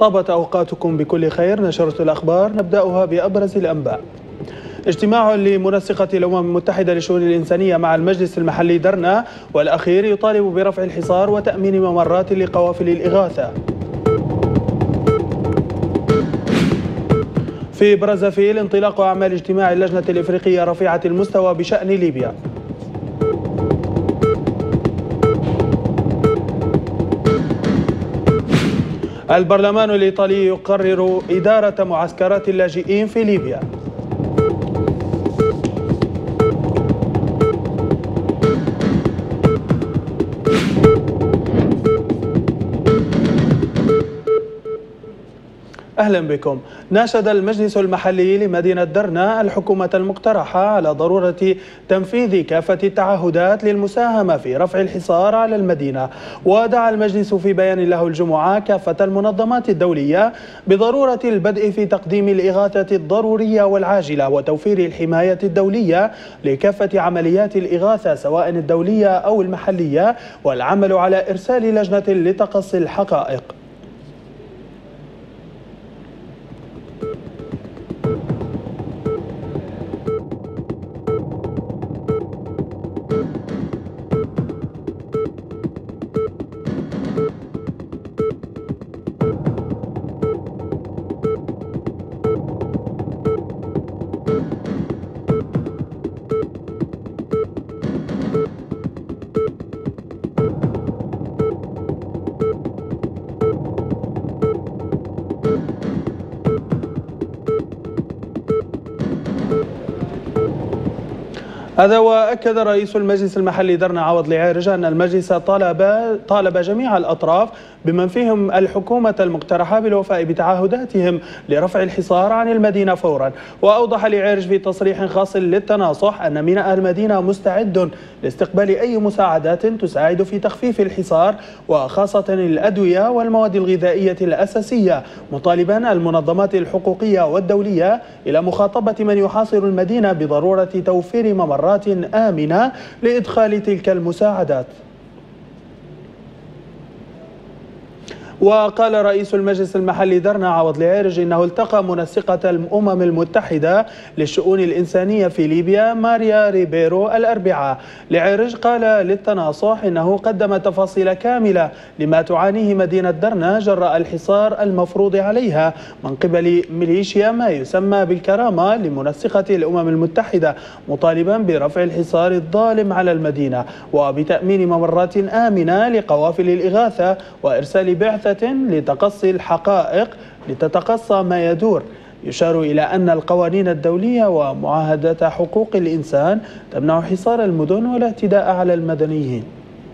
طابت أوقاتكم بكل خير. نشرة الأخبار نبدأها بأبرز الأنباء. اجتماع لمنسقة الأمم المتحدة للشؤون الإنسانية مع المجلس المحلي درنا والأخير يطالب برفع الحصار وتأمين ممرات لقوافل الإغاثة. في برازافيل انطلاق أعمال اجتماع اللجنة الإفريقية رفيعة المستوى بشأن ليبيا. البرلمان الإيطالي يقرر إدارة معسكرات اللاجئين في ليبيا. أهلا بكم. ناشد المجلس المحلي لمدينة درنا الحكومة المقترحة على ضرورة تنفيذ كافة التعهدات للمساهمة في رفع الحصار على المدينة، ودعا المجلس في بيان له الجمعة كافة المنظمات الدولية بضرورة البدء في تقديم الإغاثة الضرورية والعاجلة وتوفير الحماية الدولية لكافة عمليات الإغاثة سواء الدولية أو المحلية، والعمل على إرسال لجنة لتقصي الحقائق. هذا وأكد رئيس المجلس المحلي درنا عوض العارج أن المجلس طالب جميع الأطراف بمن فيهم الحكومة المقترحة بالوفاء بتعهداتهم لرفع الحصار عن المدينة فورا. وأوضح العارج في تصريح خاص للتناصح أن ميناء المدينة مستعد لاستقبال أي مساعدات تساعد في تخفيف الحصار وخاصة الأدوية والمواد الغذائية الأساسية، مطالبا المنظمات الحقوقية والدولية إلى مخاطبة من يحاصر المدينة بضرورة توفير ممرات آمنة لإدخال تلك المساعدات. وقال رئيس المجلس المحلي درنا عوض العارج إنه التقى منسقة الأمم المتحدة للشؤون الإنسانية في ليبيا ماريا ريبيرو الأربعاء. العارج قال للتناصح إنه قدم تفاصيل كاملة لما تعانيه مدينة درنا جراء الحصار المفروض عليها من قبل ميليشيا ما يسمى بالكرامة لمنسقة الأمم المتحدة، مطالبا برفع الحصار الظالم على المدينة وبتأمين ممرات آمنة لقوافل الإغاثة وإرسال بعثة لتقصي الحقائق لتتقصى ما يدور. يشار إلى أن القوانين الدولية ومعاهدات حقوق الإنسان تمنع حصار المدن والاعتداء على المدنيين.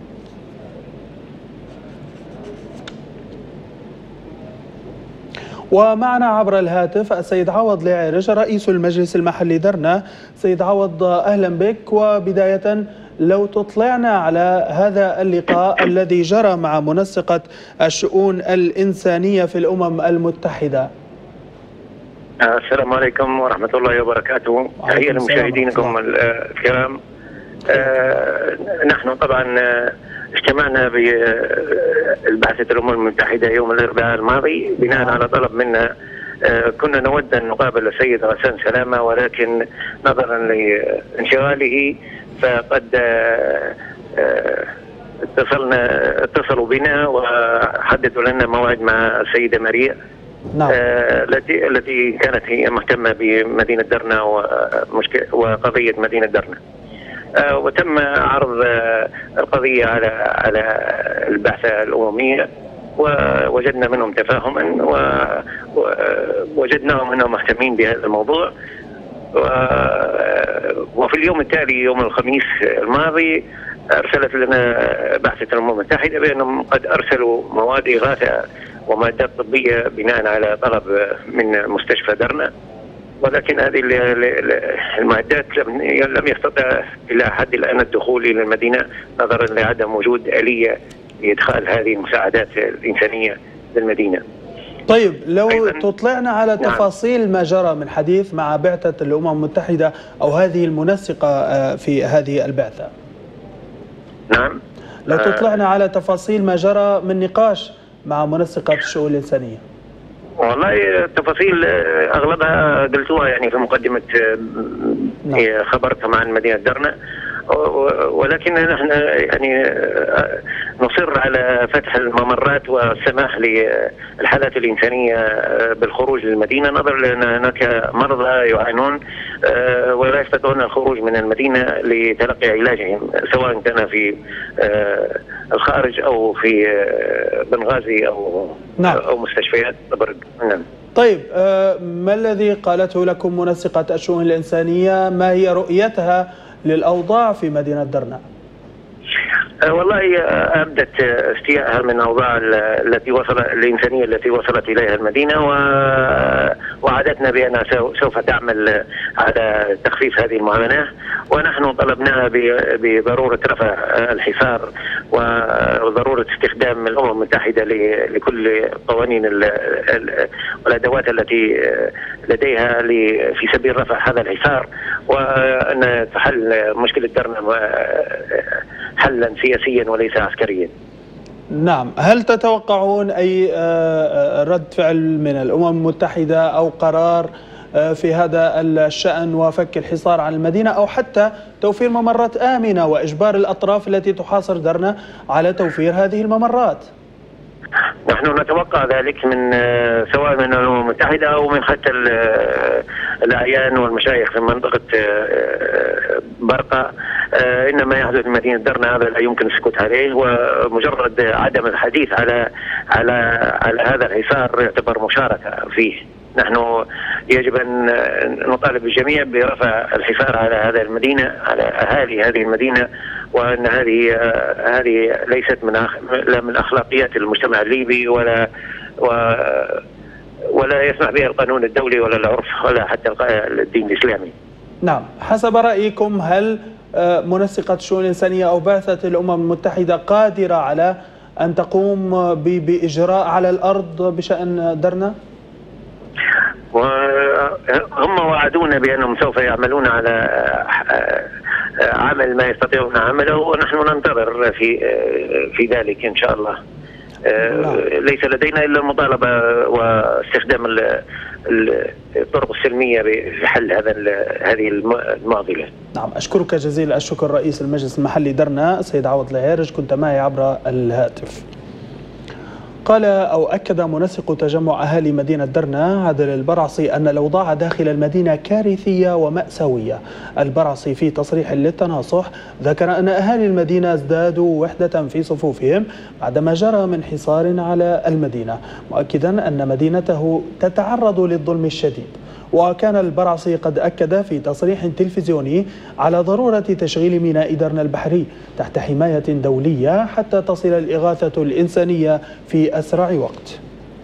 ومعنا عبر الهاتف السيد عوض العارج رئيس المجلس المحلي درنا. سيد عوض أهلا بك، وبداية لو تطلعنا على هذا اللقاء الذي جرى مع منسقة الشؤون الإنسانية في الأمم المتحدة. السلام عليكم ورحمة الله وبركاته. تحية لمشاهدينكم الكرام. نحن طبعا اجتمعنا بالبعثة الأمم المتحدة يوم الأربعاء الماضي بناء على طلب منا. كنا نود أن نقابل السيد غسان سلامة، ولكن نظرا لانشغاله فقد اتصلوا بنا وحددوا لنا موعد مع السيدة ماريا. نعم. التي كانت هي مهتمة بمدينة درنا وقضية مدينة درنا. وتم عرض القضية على البعثة الأممية، ووجدنا منهم تفاهما ووجدناهم أنهم مهتمين بهذا الموضوع. وفي اليوم التالي يوم الخميس الماضي أرسلت لنا بعثة الأمم المتحدة بأنهم قد أرسلوا مواد إغاثة ومادات طبية بناء على طلب من مستشفى درنا، ولكن هذه المعدات لم يستطع إلى حد الآن الدخول إلى المدينة نظرا لعدم وجود آلية لإدخال هذه المساعدات الإنسانية للمدينة. طيب لو تطلعنا على تفاصيل ما جرى من حديث مع بعثة الأمم المتحدة أو هذه المنسقة في هذه البعثة. نعم. لو تطلعنا على تفاصيل ما جرى من نقاش مع منسقة الشؤون الإنسانية. والله التفاصيل اغلبها قلتوها يعني في مقدمه خبركم عن مدينه درنا، ولكن نحن يعني نصر على فتح الممرات والسماح للحالات الإنسانية بالخروج للمدينة، نظرا لأن هناك مرضى يعانون ولا يستطيعون الخروج من المدينة لتلقي علاجهم، سواء كان في الخارج أو في بنغازي أو مستشفيات برد. نعم. طيب، ما الذي قالته لكم منسقة الشؤون الإنسانية؟ ما هي رؤيتها للأوضاع في مدينة درنا؟ والله أبدت استيائها من أوضاع الإنسانية التي وصلت إليها المدينة، وعدتنا بأنها سوف تعمل على تخفيف هذه المعاناة، ونحن طلبناها بضرورة رفع الحصار وضرورة استخدام الأمم المتحدة لكل قوانين والأدوات التي لديها في سبيل رفع هذا الحصار، وأن تحل مشكلة درنا حلا سياسيا وليس عسكريا. نعم، هل تتوقعون أي رد فعل من الأمم المتحدة أو قرار في هذا الشأن وفك الحصار عن المدينة، أو حتى توفير ممرات آمنة وإجبار الأطراف التي تحاصر درنا على توفير هذه الممرات؟ نحن نتوقع ذلك من سواء من الأمم المتحدة أو من حتى الأعيان والمشايخ في منطقة برقة. إنما يحدث في مدينة درنا هذا لا يمكن السكوت عليه، ومجرد عدم الحديث على هذا الحصار يعتبر مشاركة فيه. نحن يجب أن نطالب الجميع برفع الحصار على هذه المدينة، على أهالي هذه المدينة، وأن هذه ليست من أخلاقيات المجتمع الليبي ولا يسمح بها القانون الدولي ولا العرف ولا حتى الدين الإسلامي. نعم، حسب رأيكم هل منسقة الشؤون الإنسانية أو بعثة الأمم المتحدة قادرة على أن تقوم بإجراء على الأرض بشأن درنا؟ وهم وعدونا بأنهم سوف يعملون على عمل ما يستطيعون عمله، ونحن ننتظر في ذلك إن شاء الله. ليس لدينا إلا المطالبة واستخدام الطرق السلمية في حل هذه المعضلة. نعم، أشكرك جزيل الشكر رئيس المجلس المحلي درنا السيد عوض العيارج، كنت معي عبر الهاتف. قال أو أكد منسق تجمع أهالي مدينة درنا عادل البرعصي أن الأوضاع داخل المدينة كارثية ومأساوية. البرعصي في تصريح للتناصح ذكر أن أهالي المدينة ازدادوا وحدة في صفوفهم بعدما جرى من حصار على المدينة، مؤكدا أن مدينته تتعرض للظلم الشديد. وكان البرعصي قد أكد في تصريح تلفزيوني على ضرورة تشغيل ميناء درنا البحري تحت حماية دولية حتى تصل الإغاثة الإنسانية في أسرع وقت.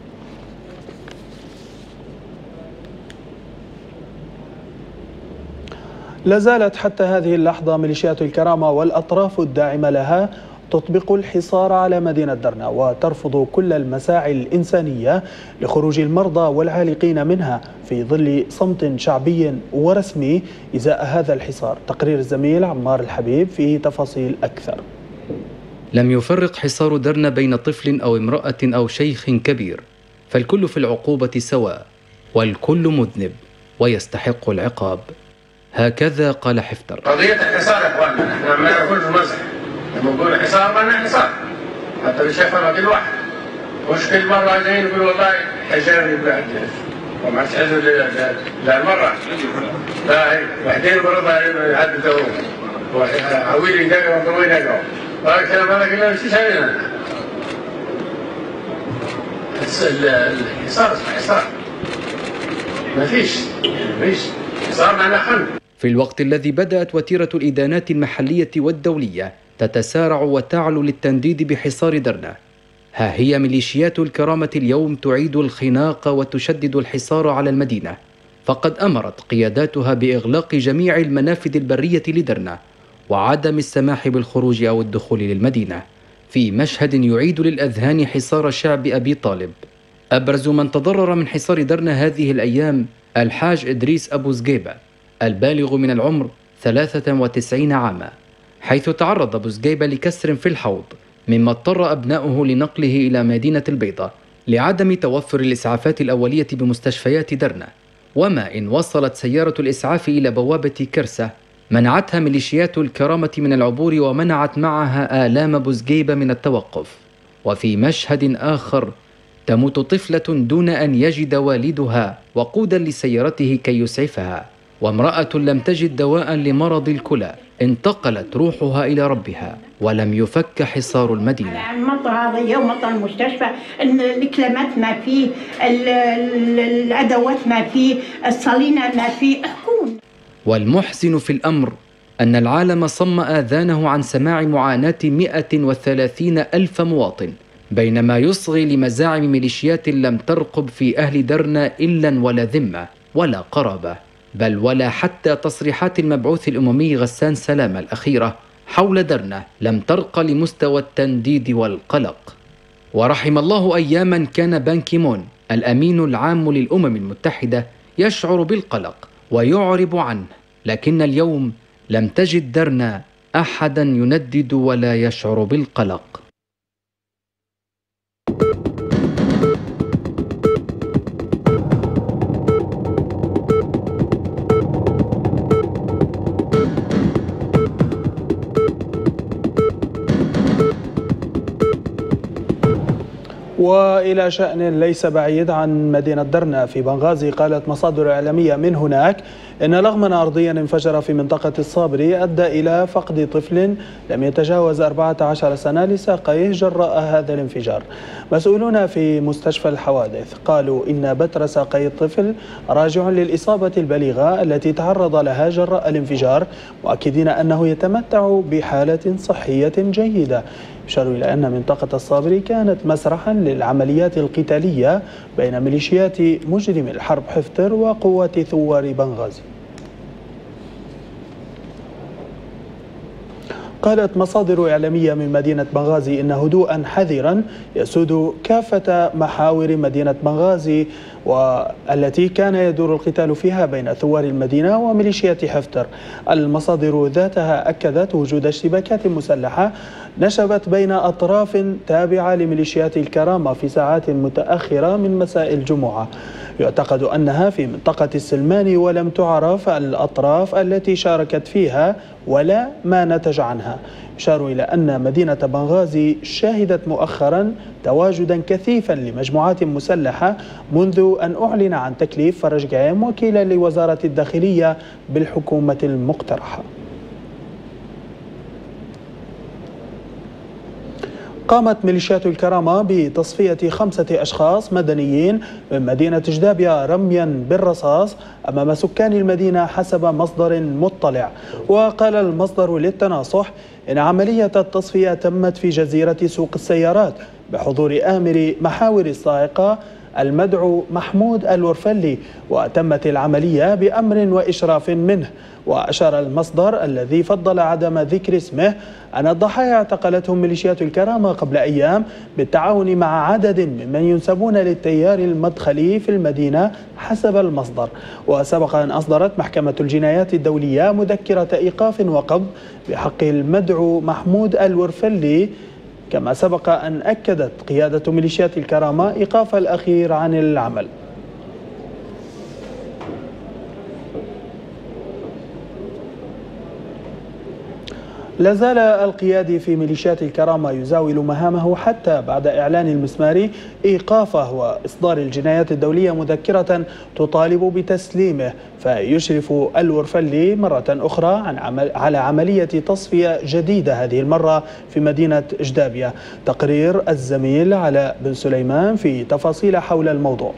لازالت حتى هذه اللحظة ميليشيات الكرامة والأطراف الداعمة لها تطبق الحصار على مدينة درنا وترفض كل المساعي الإنسانية لخروج المرضى والعالقين منها في ظل صمت شعبي ورسمي إزاء هذا الحصار. تقرير الزميل عمار الحبيب فيه تفاصيل أكثر. لم يفرق حصار درنا بين طفل أو امرأة أو شيخ كبير، فالكل في العقوبة سواء والكل مذنب ويستحق العقاب. هكذا قال حفتر. قضية الحصار يا اخواننا، احنا ما نقول في مزح، لما نقول حصار معناه حصار، حتى بيشوفها كل واحد، مش كل مرة جايين يقول والله حجرني بلاد وما تحزوا للمرة، لا وحدين برضه يحدثوا وعويل يدقوا وطويل يدقوا، وهذا الكلام هذا كله مش يسوينا. الحصار اسمه حصار، ما فيش حصار معناه خنق. في الوقت الذي بدأت وتيرة الإدانات المحلية والدولية تتسارع وتعلو للتنديد بحصار درنا، ها هي ميليشيات الكرامة اليوم تعيد الخناق وتشدد الحصار على المدينة، فقد أمرت قياداتها بإغلاق جميع المنافذ البرية لدرنا وعدم السماح بالخروج أو الدخول للمدينة، في مشهد يعيد للأذهان حصار شعب أبي طالب. أبرز من تضرر من حصار درنا هذه الأيام الحاج إدريس أبو زقيبة البالغ من العمر 93 عاما، حيث تعرض أبو زقيبة لكسر في الحوض، مما اضطر أبناؤه لنقله إلى مدينة البيضة لعدم توفر الإسعافات الأولية بمستشفيات درنا. وما إن وصلت سيارة الإسعاف إلى بوابة كرسة منعتها ميليشيات الكرامة من العبور، ومنعت معها آلام بوزقيبة من التوقف. وفي مشهد آخر تموت طفلة دون أن يجد والدها وقودا لسيارته كي يسعفها، وامرأة لم تجد دواء لمرض الكلى انتقلت روحها إلى ربها ولم يفك حصار المدينة. المطر هذا ومطر المستشفى، الكلمات ما فيه، الأدوات ما فيه، الصلينة ما فيه، احكون. والمحزن في الأمر أن العالم صم آذانه عن سماع معاناة 130 ألف مواطن، بينما يصغي لمزاعم ميليشيات لم ترقب في أهل درنا إلا ولا ذمة ولا قرابة، بل ولا حتى تصريحات المبعوث الأممي غسان سلامة الأخيرة حول درنا لم ترقى لمستوى التنديد والقلق. ورحم الله أياما كان بان كيمون الأمين العام للأمم المتحدة يشعر بالقلق ويعرب عنه، لكن اليوم لم تجد درنا أحدا يندد ولا يشعر بالقلق. وإلى شأن ليس بعيد عن مدينة درنا في بنغازي، قالت مصادر إعلامية من هناك إن لغما أرضيا انفجر في منطقة الصابري أدى إلى فقد طفل لم يتجاوز 14 سنة لساقيه جراء هذا الانفجار. مسؤولون في مستشفى الحوادث قالوا إن بتر ساقي الطفل راجع للإصابة البليغة التي تعرض لها جراء الانفجار، مؤكدين أنه يتمتع بحالة صحية جيدة. يشار إلى أن منطقة الصابري كانت مسرحا للعمليات القتالية بين ميليشيات مجرم الحرب حفتر وقوات ثوار بنغازي. قالت مصادر إعلامية من مدينة بنغازي إن هدوءا حذرا يسود كافة محاور مدينة بنغازي، والتي كان يدور القتال فيها بين ثوار المدينة وميليشيات حفتر. المصادر ذاتها أكدت وجود اشتباكات مسلحة نشبت بين أطراف تابعة لميليشيات الكرامة في ساعات متأخرة من مساء الجمعة، يعتقد أنها في منطقة السلماني، ولم تعرف الأطراف التي شاركت فيها ولا ما نتج عنها. يشار إلى أن مدينة بنغازي شهدت مؤخرا تواجدا كثيفا لمجموعات مسلحة منذ أن أعلن عن تكليف فرج جايم وكيلا لوزارة الداخلية بالحكومة المقترحة. قامت ميليشيات الكرامة بتصفية 5 أشخاص مدنيين من مدينة جدابيا رميا بالرصاص أمام سكان المدينة حسب مصدر مطلع. وقال المصدر للتناصح إن عملية التصفية تمت في جزيرة سوق السيارات بحضور آمر محاور الصاعقة المدعو محمود الورفلي، وتمت العملية بأمر وإشراف منه. وأشار المصدر الذي فضل عدم ذكر اسمه أن الضحايا اعتقلتهم ميليشيات الكرامة قبل أيام بالتعاون مع عدد ممن ينسبون للتيار المدخلي في المدينة حسب المصدر. وسبق أن أصدرت محكمة الجنايات الدولية مذكرة إيقاف وقبض بحق المدعو محمود الورفلي، كما سبق أن أكدت قيادة ميليشيات الكرامة إيقاف الأخير عن العمل. لا زال القيادي في ميليشيات الكرامة يزاول مهامه حتى بعد إعلان المسماري إيقافه وإصدار الجنايات الدولية مذكرة تطالب بتسليمه، فيشرف الورفلي مرة أخرى على عملية تصفية جديدة هذه المرة في مدينة جدابيا. تقرير الزميل علاء بن سليمان في تفاصيل حول الموضوع.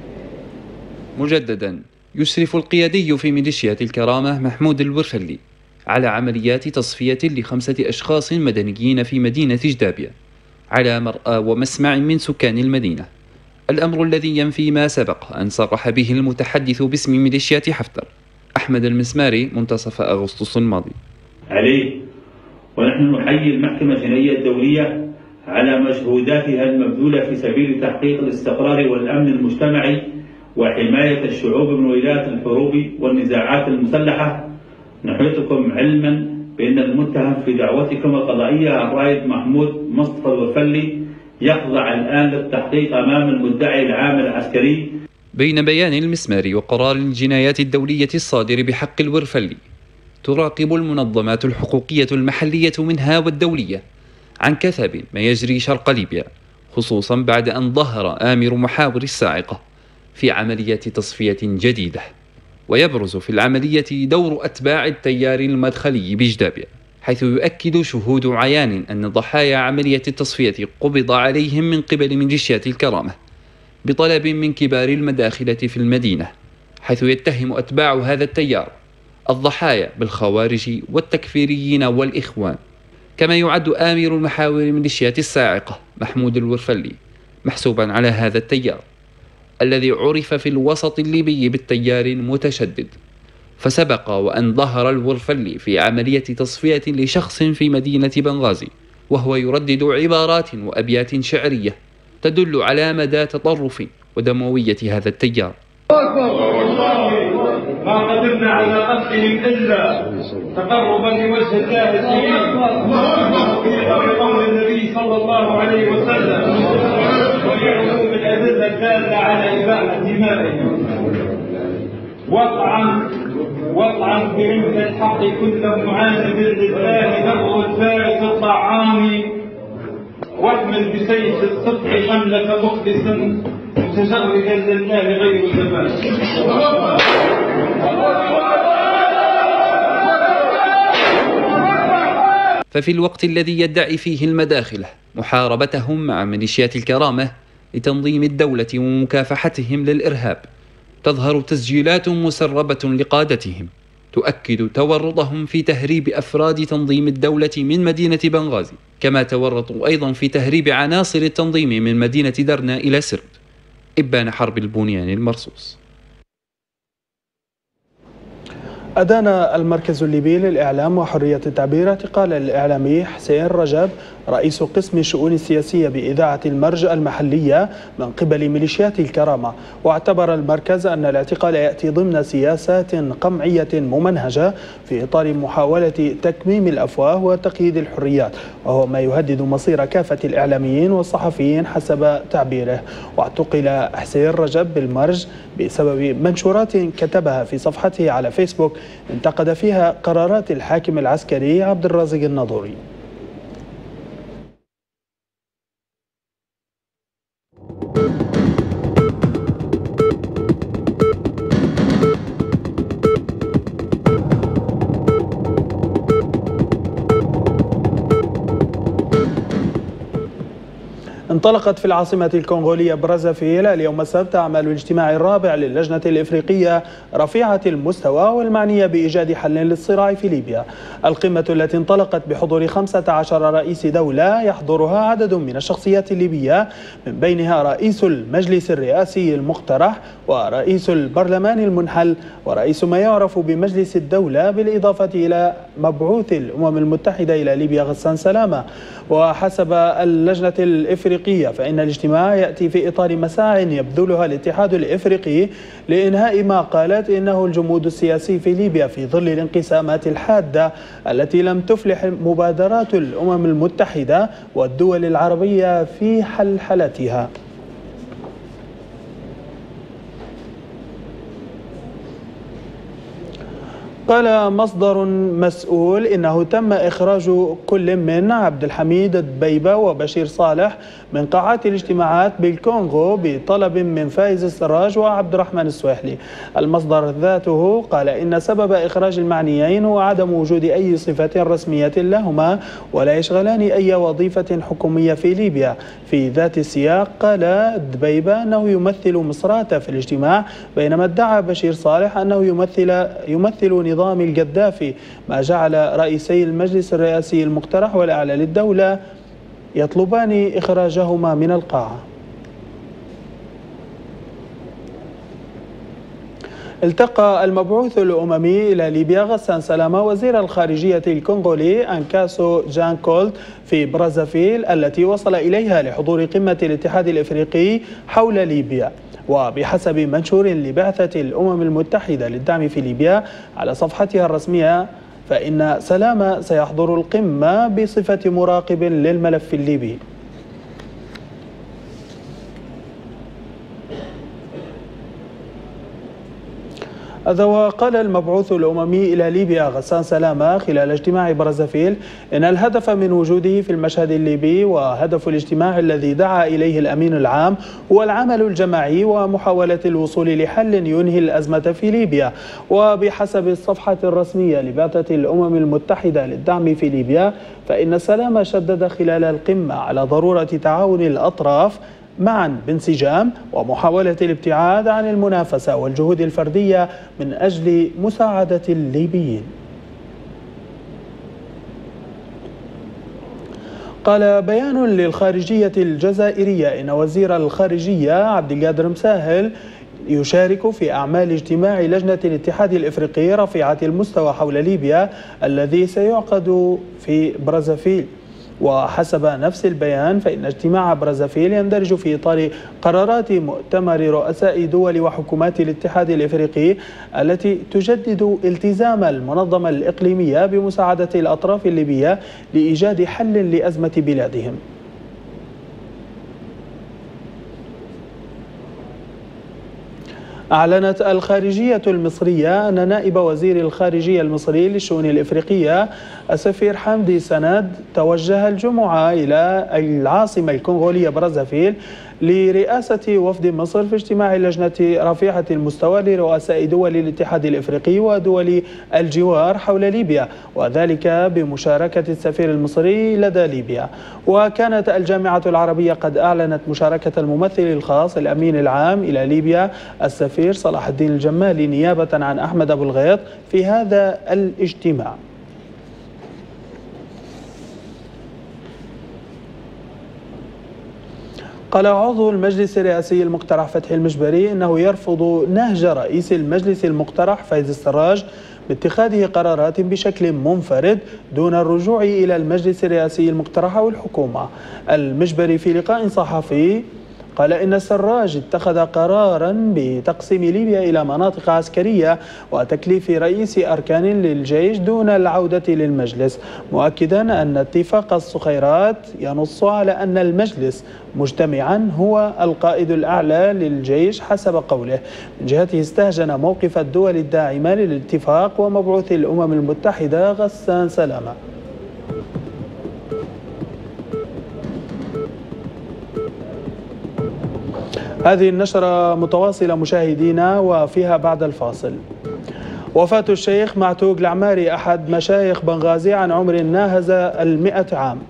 مجددا يشرف القيادي في ميليشيات الكرامة محمود الورفلي على عمليات تصفية ل5 أشخاص مدنيين في مدينة جدابيا على مرأى ومسمع من سكان المدينة، الأمر الذي ينفي ما سبق أن صرح به المتحدث باسم ميليشيات حفتر أحمد المسماري منتصف أغسطس الماضي. عليه ونحن نحيي المحكمة الجنائية الدولية على مجهوداتها المبذولة في سبيل تحقيق الاستقرار والأمن المجتمعي وحماية الشعوب من ويلات الحروب والنزاعات المسلحة. نحيطكم علما بأن المتهم في دعوتكم القضائية الرائد محمود مصطفى الورفلي يخضع الآن للتحقيق أمام المدعي العام العسكري. بين بيان المسماري وقرار الجنايات الدولية الصادر بحق الورفلي، تراقب المنظمات الحقوقية المحلية منها والدولية عن كثب ما يجري شرق ليبيا، خصوصا بعد أن ظهر آمر محاور الصاعقة في عملية تصفية جديدة. ويبرز في العملية دور أتباع التيار المدخلي بجدابيا، حيث يؤكد شهود عيان أن ضحايا عملية التصفية قبض عليهم من قبل ميليشيات الكرامة بطلب من كبار المداخلة في المدينة، حيث يتهم أتباع هذا التيار الضحايا بالخوارج والتكفيريين والإخوان. كما يعد آمر محاور ميليشيات الصاعقة محمود الورفلي محسوبا على هذا التيار الذي عرف في الوسط الليبي بالتيار المتشدد. فسبق وأن ظهر الورفلي في عملية تصفية لشخص في مدينة بنغازي وهو يردد عبارات وأبيات شعرية تدل على مدى تطرف ودموية هذا التيار. ما قدرنا على قتلهم إلا تقربا لوجه الله الكريم بقول النبي صلى الله عليه وسلم ولعموم الأدلة الدالة على إباحة دمائهم. وطعا برمة الحق كل معاند لله نبغ الفارس الطعام واحمل بسيف الصدق حملة مخلص متجردا لله غير زمان. ففي الوقت الذي يدعي فيه المداخلة محاربتهم مع ميليشيات الكرامة لتنظيم الدولة ومكافحتهم للإرهاب، تظهر تسجيلات مسربة لقادتهم تؤكد تورطهم في تهريب أفراد تنظيم الدولة من مدينة بنغازي، كما تورطوا أيضا في تهريب عناصر التنظيم من مدينة درنا إلى سرت إبان حرب البنيان المرصوص. أدان المركز الليبي للإعلام وحرية التعبير اعتقال الإعلامي حسين رجب رئيس قسم الشؤون السياسية بإذاعة المرج المحلية من قبل ميليشيات الكرامة. واعتبر المركز أن الاعتقال يأتي ضمن سياسات قمعية ممنهجة في إطار محاولة تكميم الأفواه وتقييد الحريات، وهو ما يهدد مصير كافة الإعلاميين والصحفيين حسب تعبيره. واعتقل حسين رجب بالمرج بسبب منشورات كتبها في صفحته على فيسبوك انتقد فيها قرارات الحاكم العسكري عبد الرازق الناظوري. انطلقت في العاصمة الكونغولية برازافيل اليوم السبت أعمال الاجتماع الرابع للجنة الإفريقية رفيعة المستوى والمعنية بإيجاد حل للصراع في ليبيا. القمة التي انطلقت بحضور 15 رئيس دولة يحضرها عدد من الشخصيات الليبية، من بينها رئيس المجلس الرئاسي المقترح ورئيس البرلمان المنحل ورئيس ما يعرف بمجلس الدولة، بالإضافة إلى مبعوث الأمم المتحدة إلى ليبيا غسان سلامة. وحسب اللجنة الإفريقية فإن الاجتماع يأتي في إطار مساع يبذلها الاتحاد الإفريقي لإنهاء ما قالت إنه الجمود السياسي في ليبيا في ظل الانقسامات الحادة التي لم تفلح مبادرات الأمم المتحدة والدول العربية في حلحلتها. قال مصدر مسؤول إنه تم إخراج كل من عبد الحميد الدبيبة وبشير صالح من قاعات الاجتماعات بالكونغو بطلب من فايز السراج وعبد الرحمن السويحلي. المصدر ذاته قال إن سبب إخراج المعنيين هو عدم وجود أي صفة رسمية لهما ولا يشغلان أي وظيفة حكومية في ليبيا. في ذات السياق قال الدبيبة أنه يمثل مصراتة في الاجتماع، بينما ادعى بشير صالح أنه يمثل نظام القذافي، ما جعل رئيسي المجلس الرئاسي المقترح والأعلى للدولة يطلبان إخراجهما من القاعة. التقى المبعوث الأممي إلى ليبيا غسان سلامة وزير الخارجية الكونغولي أنكاسو جان كولت في برازافيل التي وصل إليها لحضور قمة الاتحاد الإفريقي حول ليبيا. وبحسب منشور لبعثة الأمم المتحدة للدعم في ليبيا على صفحتها الرسمية، فإن سلامة سيحضر القمة بصفة مراقب للملف الليبي. هذا وقال المبعوث الأممي إلى ليبيا غسان سلامة خلال اجتماع برزافيل إن الهدف من وجوده في المشهد الليبي وهدف الاجتماع الذي دعا إليه الأمين العام هو العمل الجماعي ومحاولة الوصول لحل ينهي الأزمة في ليبيا. وبحسب الصفحة الرسمية لبعثة الأمم المتحدة للدعم في ليبيا فإن سلامة شدد خلال القمة على ضرورة تعاون الأطراف معا بانسجام ومحاولة الابتعاد عن المنافسة والجهود الفردية من أجل مساعدة الليبيين. قال بيان للخارجية الجزائرية إن وزير الخارجية عبد القادر مساهل يشارك في أعمال اجتماع لجنة الاتحاد الإفريقي رفيعة المستوى حول ليبيا الذي سيعقد في برزافيل. وحسب نفس البيان فإن اجتماع برزافيل يندرج في إطار قرارات مؤتمر رؤساء دول وحكومات الاتحاد الإفريقي التي تجدد التزام المنظمة الإقليمية بمساعدة الأطراف الليبية لإيجاد حل لأزمة بلادهم. أعلنت الخارجية المصرية أن نائب وزير الخارجية المصري للشؤون الإفريقية السفير حمدي سند توجه الجمعة إلى العاصمة الكونغولية برزافيل لرئاسة وفد مصر في اجتماع لجنة رفيعة المستوى لرؤساء دول الاتحاد الإفريقي ودول الجوار حول ليبيا، وذلك بمشاركة السفير المصري لدى ليبيا. وكانت الجامعة العربية قد أعلنت مشاركة الممثل الخاص الأمين العام إلى ليبيا السفير صلاح الدين الجمالي نيابة عن أحمد أبو الغيط في هذا الاجتماع. قال عضو المجلس الرئاسي المقترح فتحي المجبري إنه يرفض نهج رئيس المجلس المقترح فايز السراج باتخاذه قرارات بشكل منفرد دون الرجوع إلى المجلس الرئاسي المقترح أو الحكومة. المجبري في لقاء صحفي قال إن السراج اتخذ قرارا بتقسيم ليبيا إلى مناطق عسكرية وتكليف رئيس أركان للجيش دون العودة للمجلس، مؤكدا أن اتفاق الصخيرات ينص على أن المجلس مجتمعا هو القائد الأعلى للجيش حسب قوله. من جهته استهجن موقف الدول الداعمة للاتفاق ومبعوث الأمم المتحدة غسان سلامة. هذه النشرة متواصلة مشاهدينا وفيها بعد الفاصل. وفاة الشيخ معتوق العماري أحد مشايخ بنغازي عن عمر ناهز 100 عام.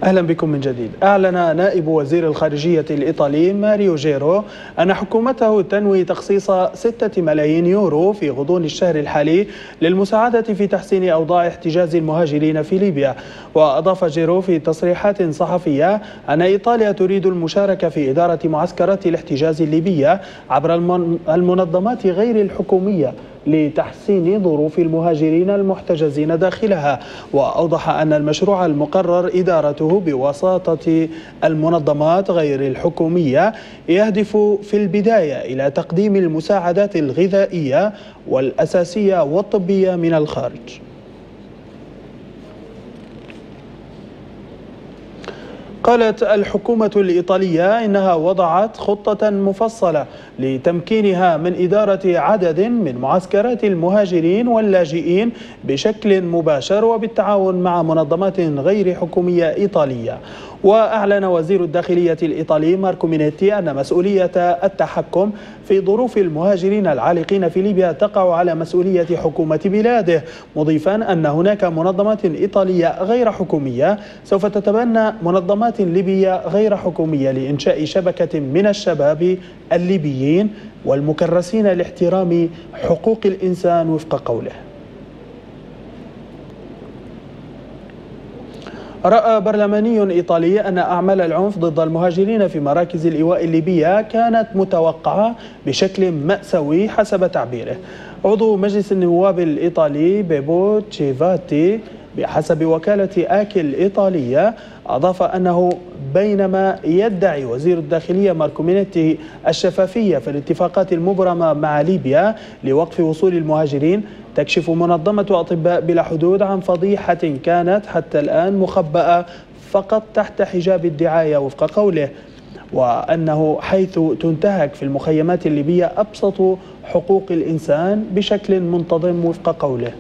أهلا بكم من جديد. أعلن نائب وزير الخارجية الإيطالي ماريو جيرو أن حكومته تنوي تخصيص 6 ملايين يورو في غضون الشهر الحالي للمساعدة في تحسين أوضاع احتجاز المهاجرين في ليبيا. وأضاف جيرو في تصريحات صحفية أن إيطاليا تريد المشاركة في إدارة معسكرات الاحتجاز الليبية عبر المنظمات غير الحكومية لتحسين ظروف المهاجرين المحتجزين داخلها. وأوضح أن المشروع المقرر إدارته بواسطة المنظمات غير الحكومية يهدف في البداية إلى تقديم المساعدات الغذائية والأساسية والطبية من الخارج. قالت الحكومة الإيطالية إنها وضعت خطة مفصلة لتمكينها من إدارة عدد من معسكرات المهاجرين واللاجئين بشكل مباشر وبالتعاون مع منظمات غير حكومية إيطالية. وأعلن وزير الداخلية الإيطالي ماركو مينيتي أن مسؤولية التحكم في ظروف المهاجرين العالقين في ليبيا تقع على مسؤولية حكومة بلاده، مضيفا أن هناك منظمات إيطالية غير حكومية سوف تتبنى منظمات ليبية غير حكومية لإنشاء شبكة من الشباب الليبيين والمكرسين لاحترام حقوق الإنسان وفق قوله. رأى برلماني إيطالي أن أعمال العنف ضد المهاجرين في مراكز الإيواء الليبية كانت متوقعة بشكل مأساوي حسب تعبيره. عضو مجلس النواب الإيطالي بيبو تشيفاتي بحسب وكالة آكل إيطالية أضاف أنه بينما يدعي وزير الداخلية ماركو مينيتي الشفافية في الاتفاقات المبرمة مع ليبيا لوقف وصول المهاجرين، تكشف منظمة أطباء بلا حدود عن فضيحة كانت حتى الآن مخبأة فقط تحت حجاب الدعاية وفق قوله، وأنه حيث تنتهك في المخيمات الليبية أبسط حقوق الإنسان بشكل منتظم وفق قوله.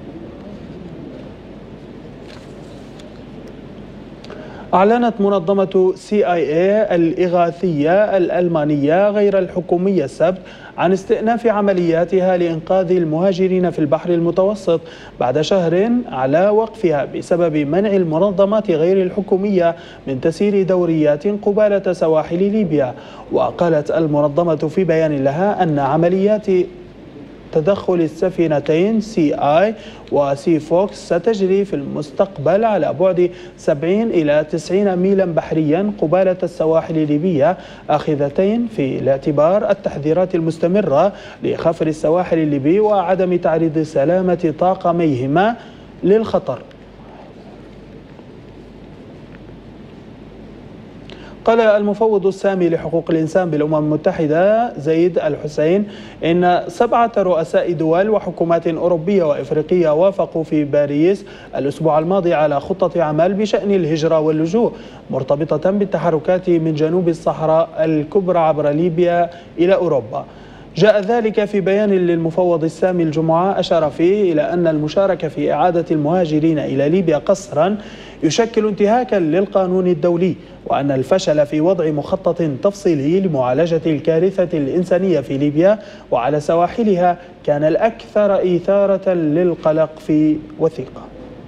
أعلنت منظمة CIA الإغاثية الألمانية غير الحكومية السبت عن استئناف عملياتها لإنقاذ المهاجرين في البحر المتوسط بعد شهر على وقفها بسبب منع المنظمات غير الحكومية من تسيير دوريات قبالة سواحل ليبيا. وقالت المنظمة في بيان لها أن عمليات تدخل السفينتين CI وسي فوكس ستجري في المستقبل على بعد 70 إلى 90 ميلا بحريا قبالة السواحل الليبية، آخذتين في الاعتبار التحذيرات المستمرة لخفر السواحل الليبي وعدم تعريض سلامة طاقميهما للخطر. قال المفوض السامي لحقوق الإنسان بالأمم المتحدة زيد الحسين إن 7 رؤساء دول وحكومات أوروبية وإفريقية وافقوا في باريس الأسبوع الماضي على خطة عمل بشأن الهجرة واللجوء مرتبطة بالتحركات من جنوب الصحراء الكبرى عبر ليبيا إلى أوروبا. جاء ذلك في بيان للمفوض السامي الجمعة أشار فيه إلى أن المشاركة في إعادة المهاجرين إلى ليبيا قسرا يشكل انتهاكا للقانون الدولي، وأن الفشل في وضع مخطط تفصيلي لمعالجة الكارثة الإنسانية في ليبيا وعلى سواحلها كان الأكثر إثارة للقلق في وثيقة.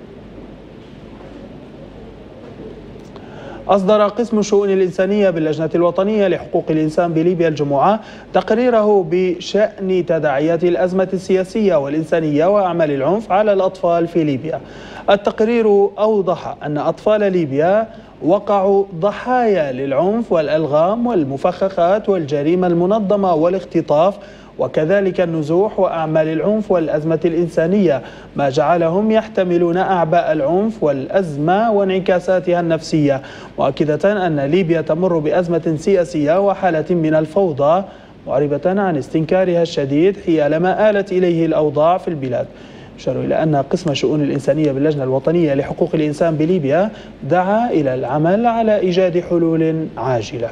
أصدر قسم الشؤون الإنسانية باللجنة الوطنية لحقوق الإنسان بليبيا الجمعة تقريره بشأن تداعيات الأزمة السياسية والإنسانية وأعمال العنف على الأطفال في ليبيا. التقرير أوضح أن أطفال ليبيا وقعوا ضحايا للعنف والألغام والمفخخات والجريمة المنظمة والاختطاف وكذلك النزوح وأعمال العنف والأزمة الإنسانية، ما جعلهم يحتملون أعباء العنف والأزمة وانعكاساتها النفسية، مؤكدة أن ليبيا تمر بأزمة سياسية وحالة من الفوضى، معربة عن استنكارها الشديد حيالما آلت إليه الأوضاع في البلاد. يشار إلى أن قسم الشؤون الإنسانية باللجنة الوطنية لحقوق الإنسان بليبيا دعا إلى العمل على إيجاد حلول عاجلة.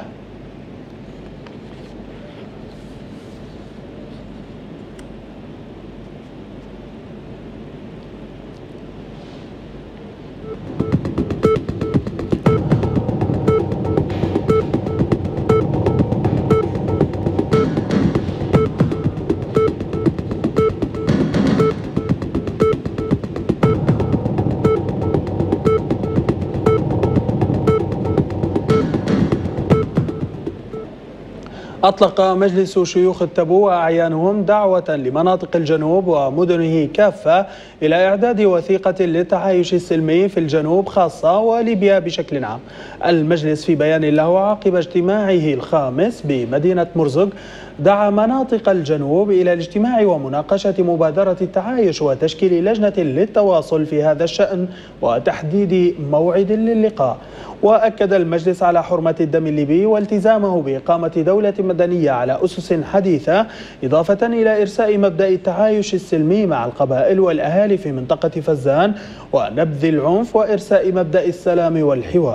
أطلق مجلس شيوخ التبو وأعيانهم دعوة لمناطق الجنوب ومدنه كافة إلى إعداد وثيقة للتعايش السلمي في الجنوب خاصة وليبيا بشكل عام. المجلس في بيان له عقب اجتماعه الخامس بمدينة مرزق دعا مناطق الجنوب إلى الاجتماع ومناقشة مبادرة التعايش وتشكيل لجنة للتواصل في هذا الشأن وتحديد موعد للقاء. وأكد المجلس على حرمة الدم الليبي والتزامه بإقامة دولة مدنية على أسس حديثة، إضافة إلى إرساء مبدأ التعايش السلمي مع القبائل والأهالي في منطقة فزان ونبذ العنف وإرساء مبدأ السلام والحوار.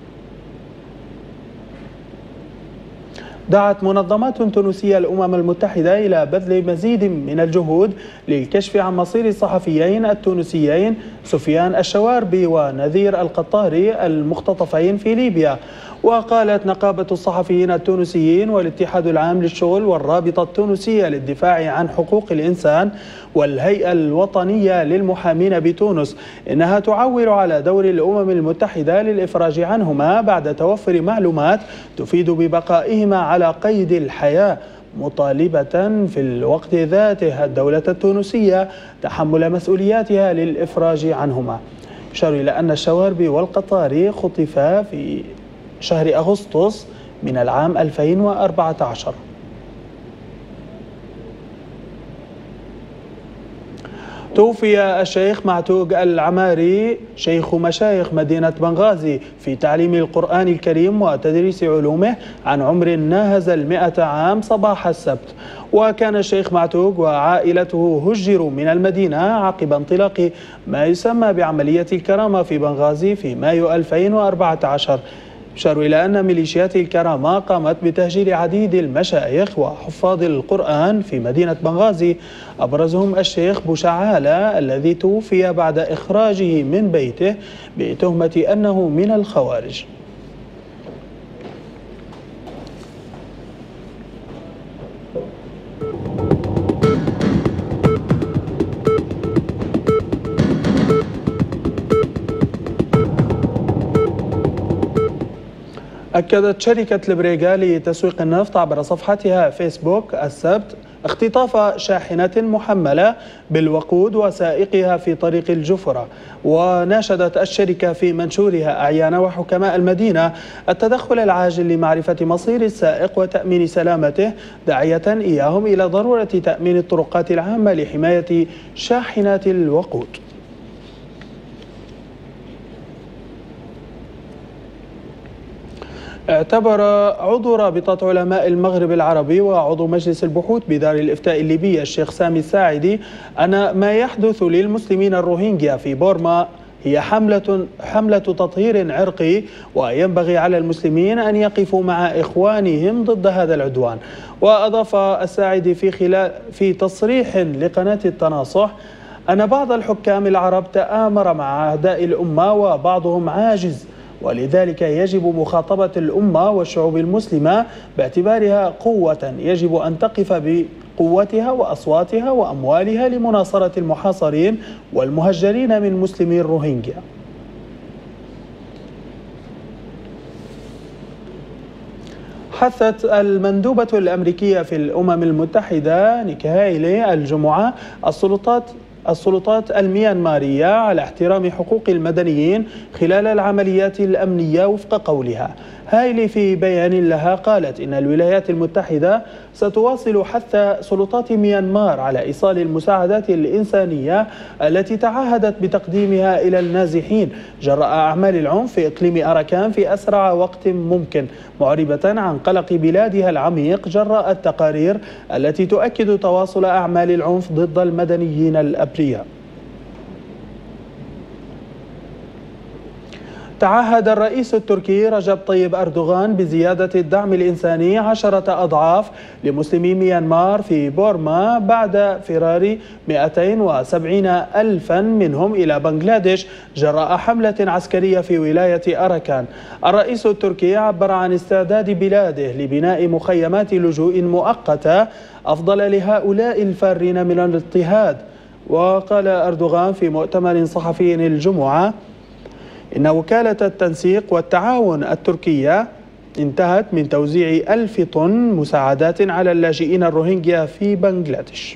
دعت منظمات تونسية الأمم المتحدة إلى بذل مزيد من الجهود للكشف عن مصير الصحفيين التونسيين سفيان الشواربي ونذير القطاري المختطفين في ليبيا. وقالت نقابة الصحفيين التونسيين والاتحاد العام للشغل والرابطة التونسية للدفاع عن حقوق الإنسان والهيئة الوطنية للمحامين بتونس إنها تعول على دور الأمم المتحدة للإفراج عنهما بعد توفر معلومات تفيد ببقائهما على قيد الحياة، مطالبة في الوقت ذاته الدولة التونسية تحمل مسؤولياتها للإفراج عنهما. يشار إلى أن الشواربي والقطاري خطفا في شهر أغسطس من العام 2014. توفي الشيخ معتوق العماري شيخ مشايخ مدينة بنغازي في تعليم القرآن الكريم وتدريس علومه عن عمر ناهز 100 عام صباح السبت. وكان الشيخ معتوق وعائلته هجروا من المدينة عقب انطلاق ما يسمى بعملية الكرامة في بنغازي في مايو 2014. يشار إلى أن ميليشيات الكرامة قامت بتهجير عديد المشايخ وحفاظ القرآن في مدينة بنغازي، أبرزهم الشيخ بوشعالة الذي توفي بعد إخراجه من بيته بتهمة أنه من الخوارج. أكدت شركة البريغا لتسويق النفط عبر صفحتها فيسبوك السبت اختطاف شاحنة محملة بالوقود وسائقها في طريق الجفرة. وناشدت الشركة في منشورها أعيان وحكماء المدينة التدخل العاجل لمعرفة مصير السائق وتأمين سلامته، داعية إياهم إلى ضرورة تأمين الطرقات العامة لحماية شاحنات الوقود. اعتبر عضو رابطة علماء المغرب العربي وعضو مجلس البحوث بدار الإفتاء الليبية الشيخ سامي الساعدي أن ما يحدث للمسلمين الروهينجيا في بورما هي حملة تطهير عرقي، وينبغي على المسلمين أن يقفوا مع إخوانهم ضد هذا العدوان. وأضاف الساعدي في تصريح لقناة التناصح أن بعض الحكام العرب تآمر مع أعداء الأمة وبعضهم عاجز، ولذلك يجب مخاطبة الأمة والشعوب المسلمة باعتبارها قوة يجب أن تقف بقوتها وأصواتها وأموالها لمناصرة المحاصرين والمهجرين من مسلمي الروهينجيا. حثت المندوبة الأمريكية في الأمم المتحدة نيكي هايلي الجمعة السلطات الميانمارية على احترام حقوق المدنيين خلال العمليات الأمنية وفق قولها. هايلي في بيان لها قالت إن الولايات المتحدة ستواصل حث سلطات ميانمار على إيصال المساعدات الإنسانية التي تعهدت بتقديمها إلى النازحين جراء أعمال العنف في إقليم أراكان في أسرع وقت ممكن، معربة عن قلق بلادها العميق جراء التقارير التي تؤكد تواصل أعمال العنف ضد المدنيين الأبرياء. تعهد الرئيس التركي رجب طيب أردوغان بزيادة الدعم الإنساني 10 أضعاف لمسلمي ميانمار في بورما بعد فرار 270 ألفا منهم إلى بنغلاديش جراء حملة عسكرية في ولاية أراكان. الرئيس التركي عبر عن استعداد بلاده لبناء مخيمات لجوء مؤقتة أفضل لهؤلاء الفارين من الاضطهاد. وقال أردوغان في مؤتمر صحفي الجمعة إن وكالة التنسيق والتعاون التركية انتهت من توزيع 1000 طن مساعدات على اللاجئين الروهينجيا في بنغلاديش.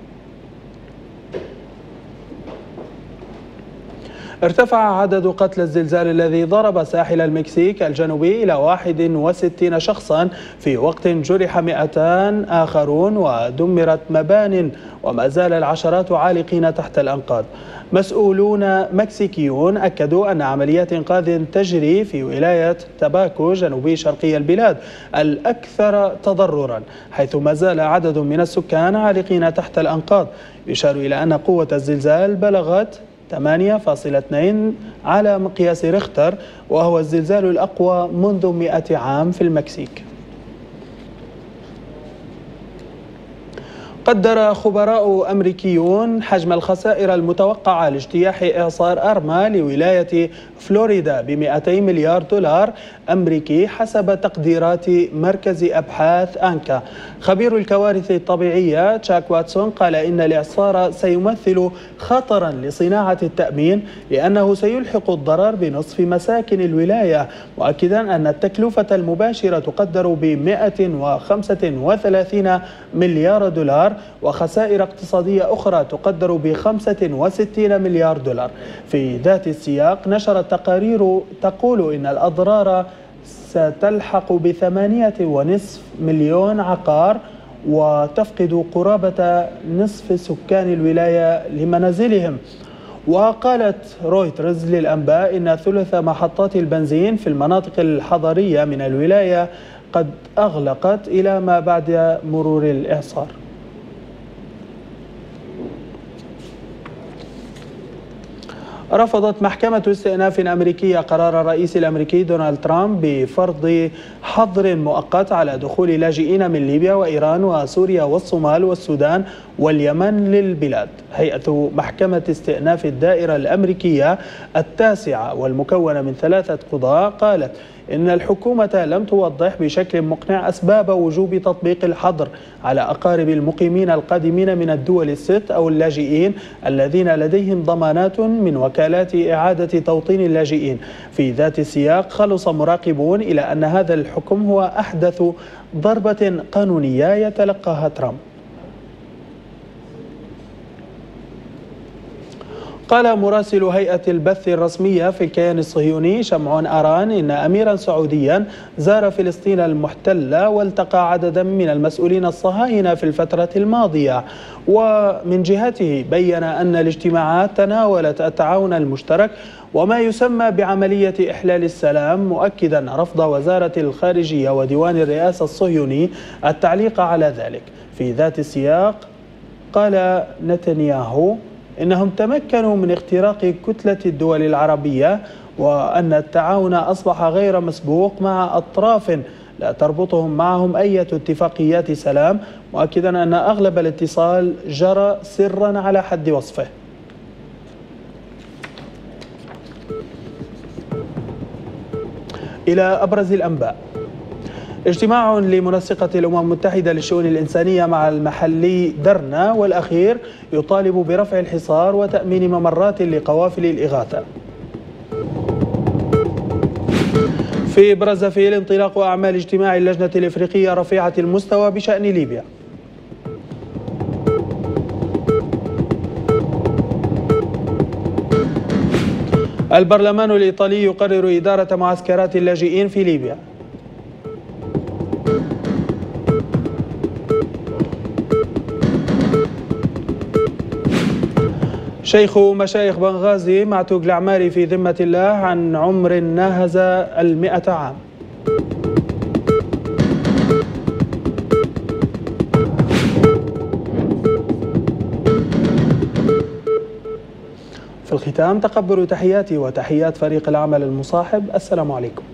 ارتفع عدد قتلى الزلزال الذي ضرب ساحل المكسيك الجنوبي إلى 61 شخصا، في وقت جرح 200 آخرون ودمرت مبان، وما زال العشرات عالقين تحت الأنقاض. مسؤولون مكسيكيون أكدوا أن عمليات إنقاذ تجري في ولاية تاباكو جنوبي شرقي البلاد الأكثر تضررا، حيث ما زال عدد من السكان عالقين تحت الأنقاض. يشار إلى أن قوة الزلزال بلغت 8.2 على مقياس ريختر، وهو الزلزال الأقوى منذ 100 عام في المكسيك. قدر خبراء أمريكيون حجم الخسائر المتوقعة لاجتياح إعصار أرما لولاية فلوريدا ب$200 مليار أمريكي حسب تقديرات مركز أبحاث أنكا. خبير الكوارث الطبيعية تشاك واتسون قال إن الإعصار سيمثل خطرا لصناعة التأمين لأنه سيلحق الضرر بنصف مساكن الولاية، مؤكدا أن التكلفة المباشرة تقدر ب$135 مليار وخسائر اقتصادية أخرى تقدر ب$65 مليار. في ذات السياق نشرت تقارير تقول إن الأضرار ستلحق ب8.5 مليون عقار، وتفقد قرابة نصف سكان الولاية لمنازلهم. وقالت رويترز للأنباء إن ثلث محطات البنزين في المناطق الحضرية من الولاية قد أغلقت إلى ما بعد مرور الإعصار. رفضت محكمة استئناف أمريكية قرار الرئيس الأمريكي دونالد ترامب بفرض حظر مؤقت على دخول لاجئين من ليبيا وإيران وسوريا والصومال والسودان واليمن للبلاد. هيئة محكمة استئناف الدائرة الأمريكية التاسعة والمكونة من 3 قضاة قالت إن الحكومة لم توضح بشكل مقنع أسباب وجوب تطبيق الحظر على أقارب المقيمين القادمين من الدول ال6 أو اللاجئين الذين لديهم ضمانات من وكالات إعادة توطين اللاجئين. في ذات السياق خلص مراقبون إلى أن هذا الحكم هو أحدث ضربة قانونية يتلقاها ترامب. قال مراسل هيئة البث الرسمية في الكيان الصهيوني شمعون أران إن أميرا سعوديا زار فلسطين المحتلة والتقى عددا من المسؤولين الصهاينة في الفترة الماضية، ومن جهته بيّن أن الاجتماعات تناولت التعاون المشترك وما يسمى بعملية إحلال السلام، مؤكدا رفض وزارة الخارجية وديوان الرئاسة الصهيوني التعليق على ذلك. في ذات السياق قال نتنياهو إنهم تمكنوا من اختراق كتلة الدول العربية، وأن التعاون أصبح غير مسبوق مع أطراف لا تربطهم معهم أي اتفاقيات سلام، مؤكدا أن أغلب الاتصال جرى سرا على حد وصفه. إلى أبرز الأنباء. اجتماع لمنسقة الأمم المتحدة للشؤون الإنسانية مع المحلي درنا والأخير يطالب برفع الحصار وتأمين ممرات لقوافل الإغاثة. في برزافيل انطلاق أعمال اجتماع اللجنة الإفريقية رفيعة المستوى بشأن ليبيا. البرلمان الإيطالي يقرر إدارة معسكرات اللاجئين في ليبيا. شيخ مشايخ بنغازي معتوق العماري في ذمة الله عن عمر ناهز 100 عام. في الختام تقبلوا تحياتي وتحيات فريق العمل المصاحب. السلام عليكم.